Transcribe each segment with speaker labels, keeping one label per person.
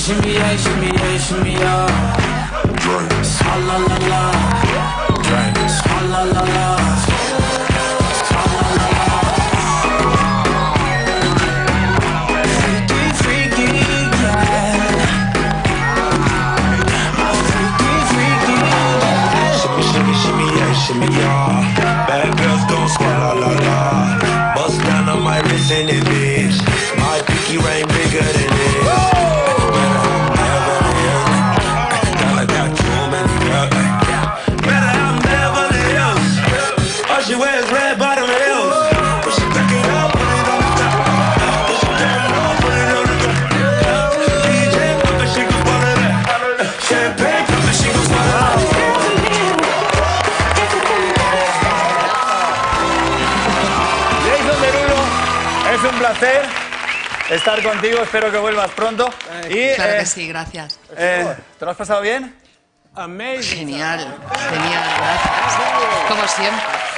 Speaker 1: shimmy yeah, shimmy yeah, shimmy yeah. Drinks, ha la la la. Drinks, ha la la la. Ha la la la. Freaky, freaky, yeah. I'm freaky, freaky, yeah. Shimmy, shimmy, shimmy yeah, shimmy yeah. Bad girls gon' swallow la la. Bust down on my wrist in it, bitch. My pinky ring bigger than this. She wears red bottom heels. When she back it up, put it on the top. When she back it up, put it on the top. DJ Papa, she gon' swallow that. Champagne Papa, she gon' swallow that.
Speaker 2: Jason Derulo, es un placer estar contigo. Espero que vuelvas pronto.
Speaker 3: Claro que sí, gracias.
Speaker 2: ¿Te lo has pasado bien?
Speaker 3: Genial, genial, gracias. Como siempre.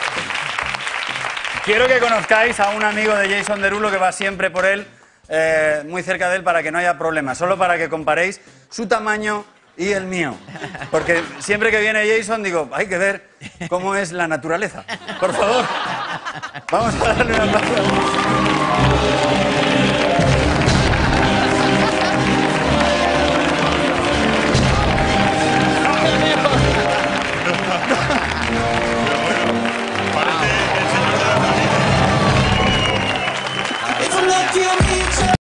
Speaker 2: Quiero que conozcáis a un amigo de Jason Derulo que va siempre por él, muy cerca de él, para que no haya problemas. Solo para que comparéis su tamaño y el mío. Porque siempre que viene Jason digo, hay que ver cómo es la naturaleza. Por favor, vamos a darle un aplauso.